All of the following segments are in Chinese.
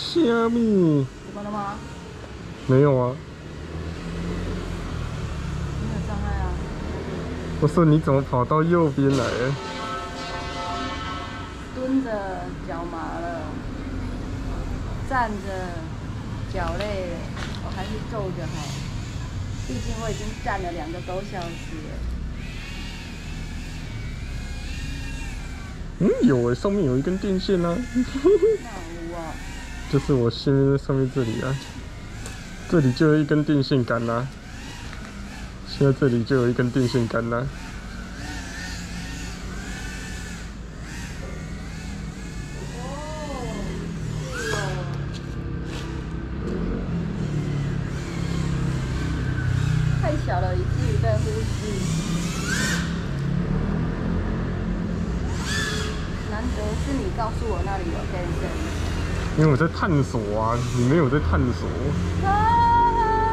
虾米？ 怎么了吗？ 没有啊。 没有障碍啊。 我说你怎么跑到右边来了？ 蹲着脚麻了，站着脚累了，我还是坐着好。毕竟我已经站了2个多小时了。 有诶，上面有一根电线啊。 那有啊。 就是我上面这里啊，这里就有一根电线杆啦、现在这里就有一根电线杆啦、 太小了，以至于被忽视。难得是你告诉我那里有电线。 因为我在探索啊，你没有在探索。 啊！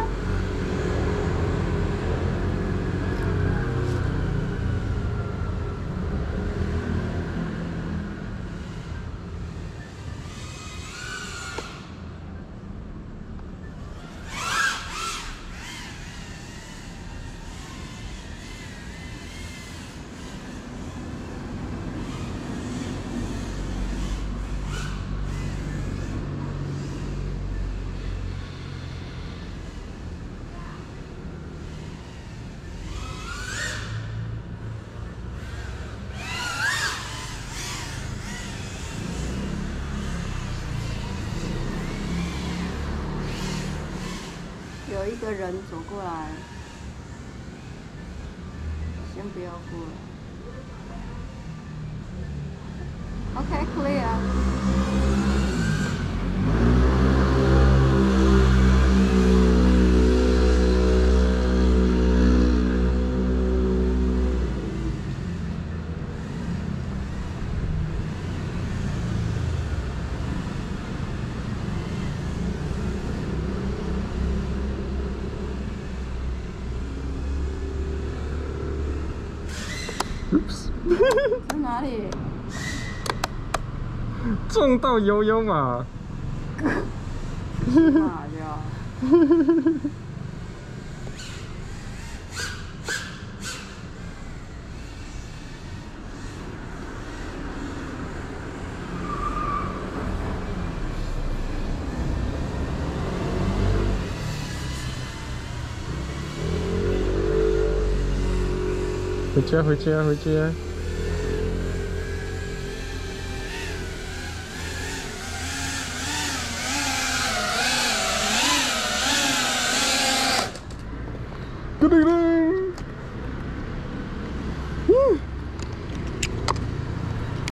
有一个人走过来，先不要过。OK, clear. 在哪里？ 撞到悠悠嘛！ 哪呀？ 回家，回家，回家！咕噜噜。